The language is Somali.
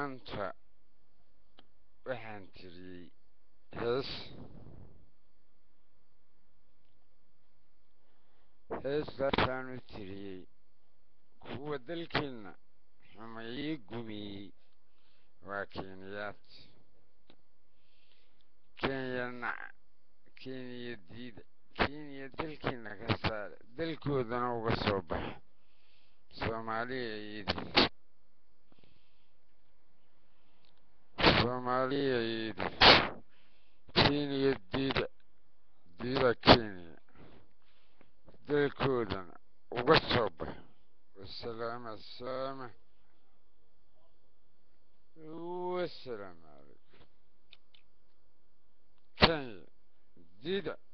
maanta waxaan tiriyey heestaasaan u tiriyey kuwa dalkeenna ama ii gumiyey waa kenyaat kenya diida kenya dalkeena ka saara dalkoodana uga soo baxa soomaaliya yidhi kenya diida kenya dalkoodana uga soo baxa wasalaama calaykum kenya diida